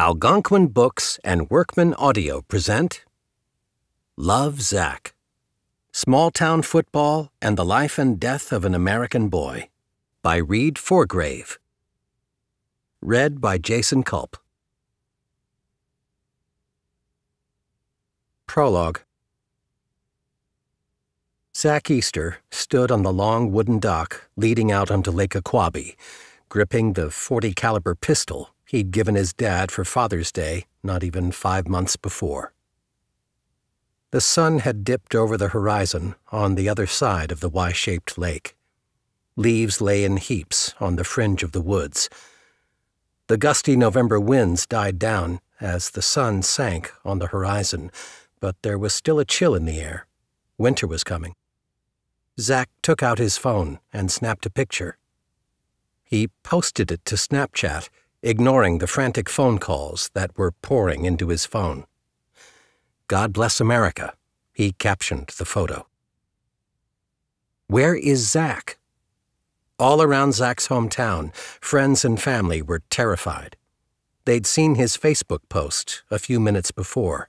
Algonquin Books and Workman Audio present Love, Zack. Small-Town Football and the Life and Death of an American Boy by Reid Forgrave. Read by Jason Culp. Prologue. Zack Easter stood on the long wooden dock leading out onto Lake Aquabi, gripping the .40 caliber pistol he'd given his dad for Father's Day not even 5 months before. The sun had dipped over the horizon on the other side of the Y-shaped lake. Leaves lay in heaps on the fringe of the woods. The gusty November winds died down as the sun sank on the horizon, but there was still a chill in the air. Winter was coming. Zack took out his phone and snapped a picture. He posted it to Snapchat, ignoring the frantic phone calls that were pouring into his phone. God bless America, he captioned the photo. Where is Zack? All around Zack's hometown, friends and family were terrified. They'd seen his Facebook post a few minutes before.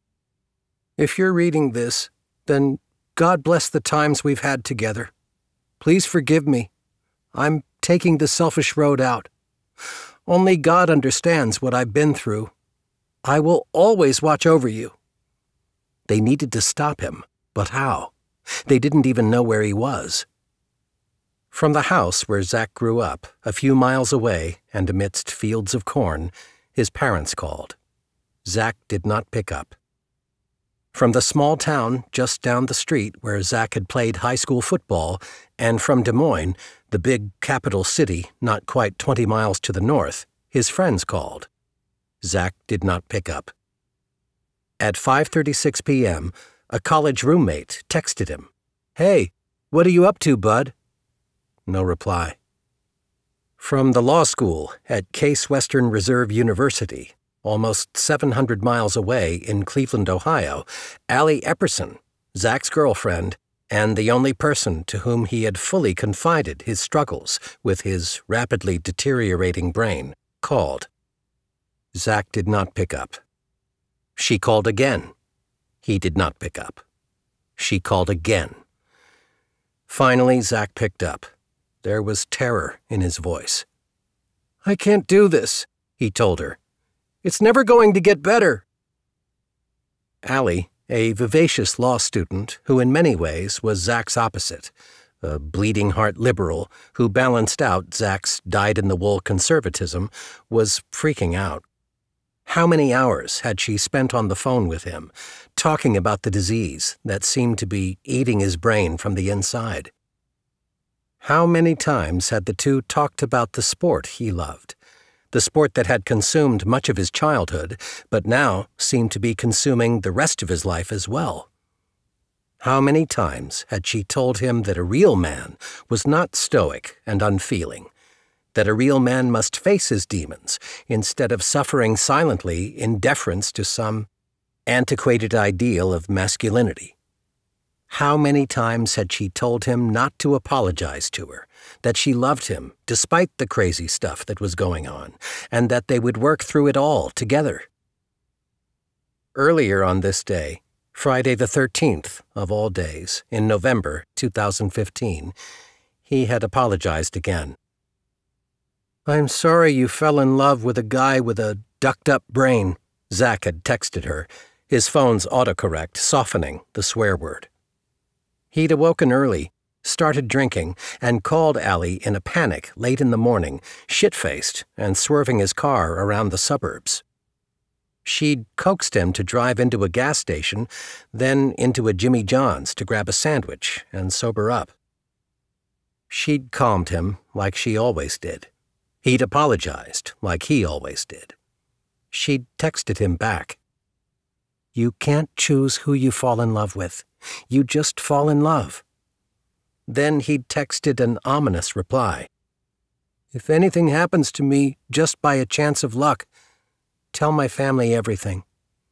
If you're reading this, then God bless the times we've had together. Please forgive me. I'm taking the selfish road out. Only God understands what I've been through. I will always watch over you. They needed to stop him, but how? They didn't even know where he was. From the house where Zack grew up, a few miles away and amidst fields of corn, his parents called. Zack did not pick up. From the small town just down the street where Zack had played high school football, and from Des Moines, the big capital city not quite 20 miles to the north, his friends called. Zack did not pick up. At 5:36 p.m., a college roommate texted him, "Hey, what are you up to, bud?" No reply. From the law school at Case Western Reserve University, almost 700 miles away in Cleveland, Ohio, Allie Epperson, Zack's girlfriend, and the only person to whom he had fully confided his struggles with his rapidly deteriorating brain, called. Zack did not pick up. She called again. He did not pick up. She called again. Finally, Zack picked up. There was terror in his voice. "I can't do this," he told her. "It's never going to get better." Allie, a vivacious law student who in many ways was Zack's opposite, a bleeding-heart liberal who balanced out Zack's dyed-in-the-wool conservatism, was freaking out. How many hours had she spent on the phone with him, talking about the disease that seemed to be eating his brain from the inside? How many times had the two talked about the sport he loved, the sport that had consumed much of his childhood, but now seemed to be consuming the rest of his life as well? How many times had she told him that a real man was not stoic and unfeeling, that a real man must face his demons instead of suffering silently in deference to some antiquated ideal of masculinity? How many times had she told him not to apologize to her, that she loved him despite the crazy stuff that was going on, and that they would work through it all together? Earlier on this day, Friday the 13th of all days, in November 2015, he had apologized again. "I'm sorry you fell in love with a guy with a ducked-up brain," Zack had texted her, his phone's autocorrect softening the swear word. He'd awoken early, started drinking, and called Allie in a panic late in the morning, shit-faced and swerving his car around the suburbs. She'd coaxed him to drive into a gas station, then into a Jimmy John's to grab a sandwich and sober up. She'd calmed him like she always did. He'd apologized like he always did. She'd texted him back. "You can't choose who you fall in love with. You just fall in love." Then he'd texted an ominous reply. "If anything happens to me just by a chance of luck, tell my family everything."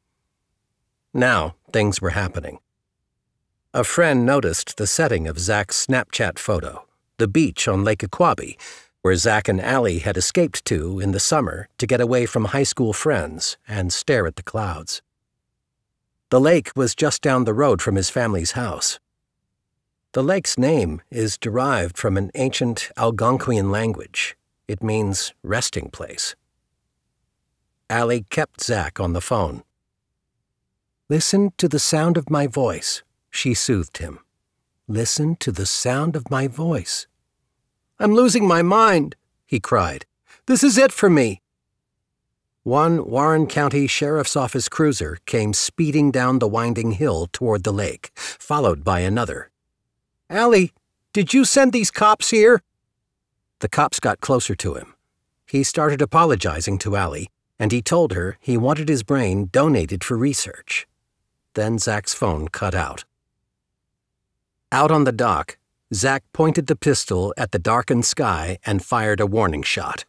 Now things were happening. A friend noticed the setting of Zack's Snapchat photo, the beach on Lake Aquabi, where Zach and Allie had escaped to in the summer to get away from high school friends and stare at the clouds. The lake was just down the road from his family's house. The lake's name is derived from an ancient Algonquian language. It means resting place. Allie kept Zach on the phone. "Listen to the sound of my voice," she soothed him. "Listen to the sound of my voice." "I'm losing my mind," he cried. "This is it for me." One Warren County Sheriff's Office cruiser came speeding down the winding hill toward the lake, followed by another. "Allie, did you send these cops here?" The cops got closer to him. He started apologizing to Allie, and he told her he wanted his brain donated for research. Then Zach's phone cut out. Out on the dock, Zach pointed the pistol at the darkened sky and fired a warning shot.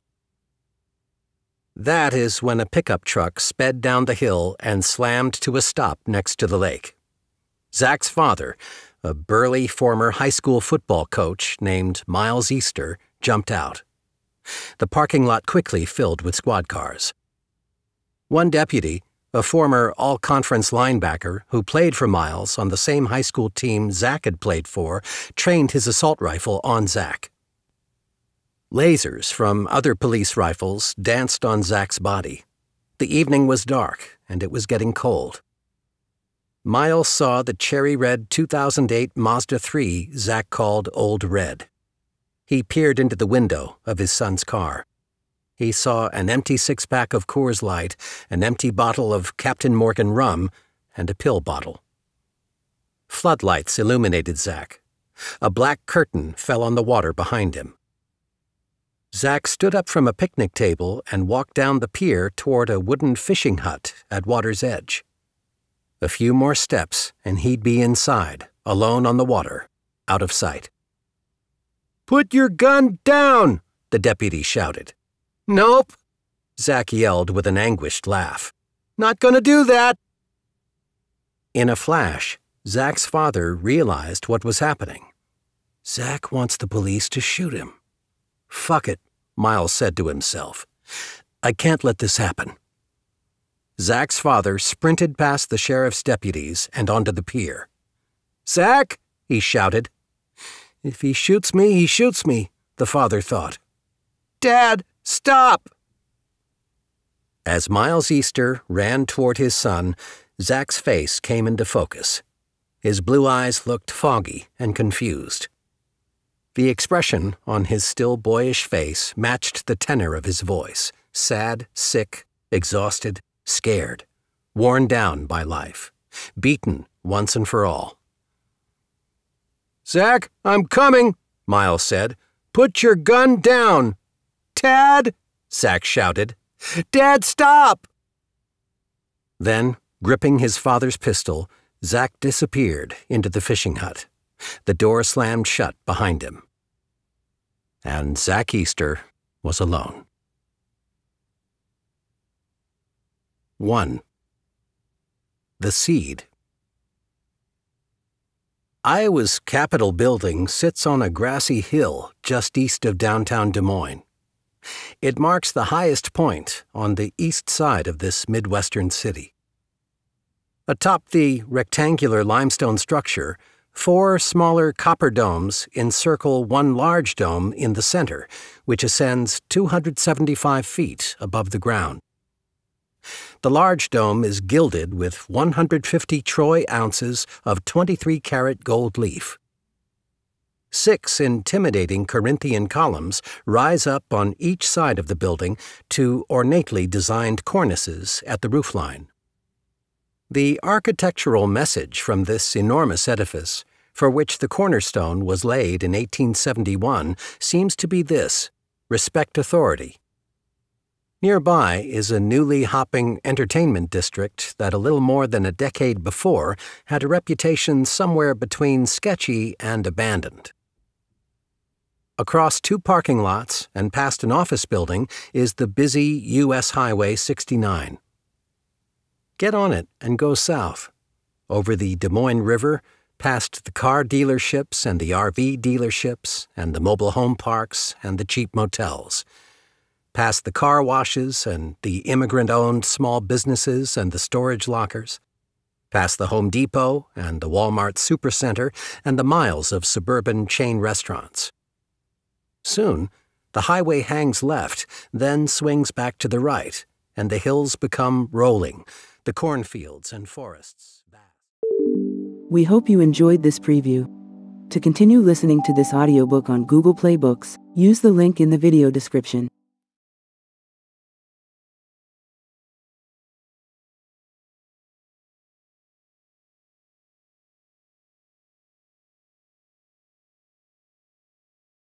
That is when a pickup truck sped down the hill and slammed to a stop next to the lake. Zach's father, a burly former high school football coach named Miles Easter, jumped out. The parking lot quickly filled with squad cars. One deputy, a former all-conference linebacker who played for Miles on the same high school team Zach had played for, trained his assault rifle on Zach. Lasers from other police rifles danced on Zach's body. The evening was dark, and it was getting cold. Miles saw the cherry-red 2008 Mazda 3 Zach called Old Red. He peered into the window of his son's car. He saw an empty six-pack of Coors Light, an empty bottle of Captain Morgan rum, and a pill bottle. Floodlights illuminated Zach. A black curtain fell on the water behind him. Zach stood up from a picnic table and walked down the pier toward a wooden fishing hut at water's edge. A few more steps, and he'd be inside, alone on the water, out of sight. "Put your gun down!" the deputy shouted. "Nope," Zach yelled with an anguished laugh. "Not gonna do that." In a flash, Zach's father realized what was happening. Zach wants the police to shoot him. "Fuck it," Miles said to himself. "I can't let this happen." Zach's father sprinted past the sheriff's deputies and onto the pier. "Zach!" he shouted. "If he shoots me, he shoots me," the father thought. "Dad, stop!" As Miles Easter ran toward his son, Zach's face came into focus. His blue eyes looked foggy and confused. The expression on his still boyish face matched the tenor of his voice, sad, sick, exhausted, scared, worn down by life, beaten once and for all. "Zach, I'm coming," Miles said. "Put your gun down." "Dad!" Zach shouted. "Dad, stop!" Then, gripping his father's pistol, Zach disappeared into the fishing hut. The door slammed shut behind him. And Zach Easter was alone. 1. The Seed. Iowa's Capitol building sits on a grassy hill just east of downtown Des Moines. It marks the highest point on the east side of this Midwestern city. Atop the rectangular limestone structure, 4 smaller copper domes encircle one large dome in the center, which ascends 275 feet above the ground. The large dome is gilded with 150 troy ounces of 23-karat gold leaf. 6 intimidating Corinthian columns rise up on each side of the building to ornately designed cornices at the roofline. The architectural message from this enormous edifice, for which the cornerstone was laid in 1871, seems to be this: respect authority. Nearby is a newly hopping entertainment district that a little more than a decade before had a reputation somewhere between sketchy and abandoned. Across 2 parking lots and past an office building is the busy U.S. Highway 69. Get on it and go south, over the Des Moines River, Past the car dealerships and the RV dealerships and the mobile home parks and the cheap motels. Past the car washes and the immigrant-owned small businesses and the storage lockers. Past the Home Depot and the Walmart Supercenter and the miles of suburban chain restaurants. Soon, the highway hangs left, then swings back to the right, and the hills become rolling, the cornfields and forests vast. We hope you enjoyed this preview. To continue listening to this audiobook on Google Play Books, use the link in the video description.